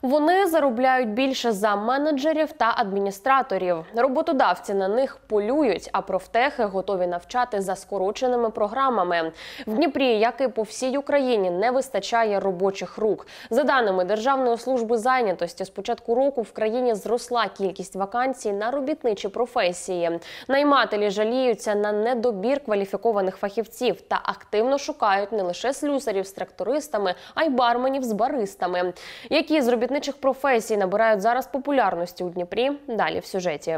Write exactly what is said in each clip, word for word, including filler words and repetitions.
Вони заробляють більше за менеджерів та адміністраторів. Роботодавці на них полюють, а профтехи готові навчати за скороченими програмами. В Дніпрі, як і по всій Україні, не вистачає робочих рук. За даними Державної служби зайнятості, з початку року в країні зросла кількість вакансій на робітничі професії. Наймателі жаліються на недобір кваліфікованих фахівців та активно шукають не лише слюсарів з трактористами, а й барменів з баристами. Які з робітничих професій набирають зараз популярності у Дніпрі? Далі в сюжеті.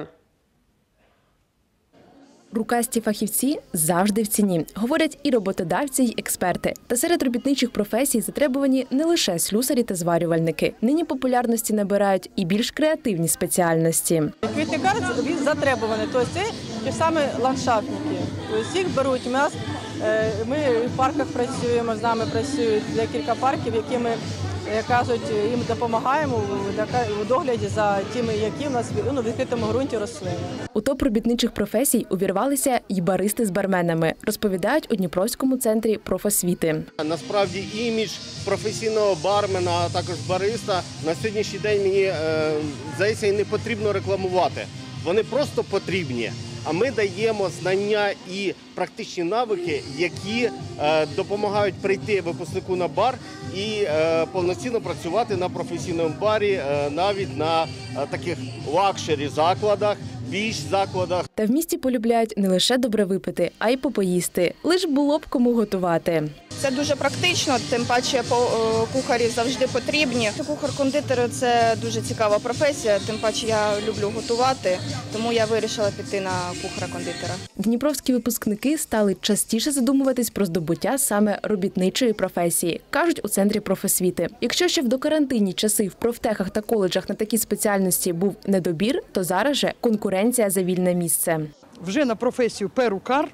Рукасті фахівці завжди в ціні, говорять і роботодавці, і експерти. Та серед робітничих професій затребувані не лише слюсарі та зварювальники. Нині популярності набирають і більш креативні спеціальності. Квітникар він затребуваний, тобто це ті самі ландшафтники. Тобто їх беруть. У нас, ми в парках працюємо, з нами працюють декілька парків, які ми, як кажуть, їм допомагаємо у догляді за тими, які в нас ну, в відкритому ґрунті рослини. У топ робітничих професій увірвалися й баристи з барменами, розповідають у Дніпровському центрі профосвіти. Насправді імідж професійного бармена, а також бариста на сьогоднішній день мені, здається, і не потрібно рекламувати. Вони просто потрібні. А ми даємо знання і практичні навики, які е, допомагають прийти випускнику на бар і е, повноцінно працювати на професійному барі, е, навіть на е, таких лакшері закладах, біч-закладах. Та в місті полюбляють не лише добре випити, а й попоїсти. Лиш було б кому готувати. Це дуже практично, тим паче кухарі завжди потрібні. Кухар-кондитер – це дуже цікава професія, тим паче я люблю готувати, тому я вирішила піти на кухара-кондитера. Дніпровські випускники стали частіше задумуватись про здобуття саме робітничої професії, кажуть у Центрі профосвіти. Якщо ще в докарантинні часи в профтехах та коледжах на такі спеціальності був недобір, то зараз же конкуренція за вільне місце. Вже на професію перукар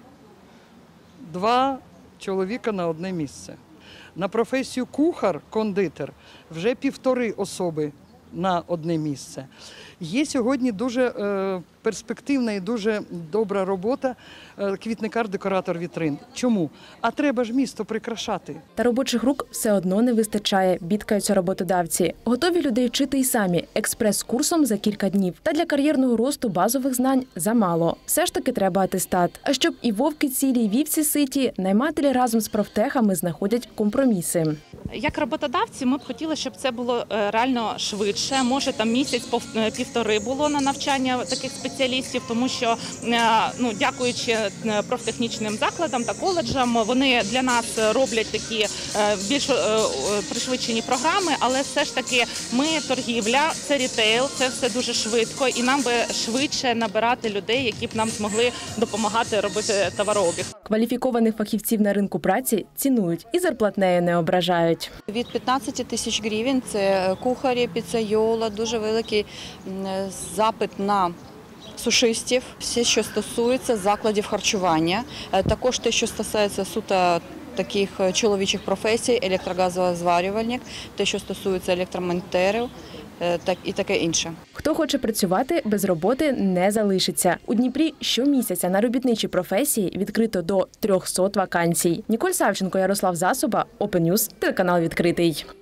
два чоловіка на одне місце. На професію кухар-кондитер вже півтори особи на одне місце. Є сьогодні дуже е, перспективна і дуже добра робота е, квітникар-декоратор вітрин. Чому? А треба ж місто прикрашати. Та робочих рук все одно не вистачає, бідкаються роботодавці. Готові людей вчити й самі, експрес-курсом за кілька днів. Та для кар'єрного росту базових знань замало. Все ж таки треба атестат. А щоб і вовки цілі, і вівці ситі, наймателі разом з профтехами знаходять компроміси. Як роботодавці ми б хотіли, щоб це було реально швидше. Може там місяць-півтори було на навчання таких спеціалістів, тому що, ну, дякуючи профтехнічним закладам та коледжам, вони для нас роблять такі більш пришвидшені програми, але все ж таки ми торгівля, це рітейл, це все дуже швидко і нам би швидше набирати людей, які б нам змогли допомагати робити товарообіг. Кваліфікованих фахівців на ринку праці цінують і зарплатнею не ображають. Від п'ятнадцяти тисяч гривень – це кухарі, піцайола, дуже великий запит на сушистів, все, що стосується закладів харчування. Також те, що стосується суто таких чоловічих професій, електрогазовий зварювальник, те, що стосується електромонтерів, так і таке інше. Хто хоче працювати, без роботи не залишиться. У Дніпрі щомісяця на робітничі професії відкрито до трьохсот вакансій. Ніколь Савченко, Ярослав Засоба, Open News, телеканал «Відкритий».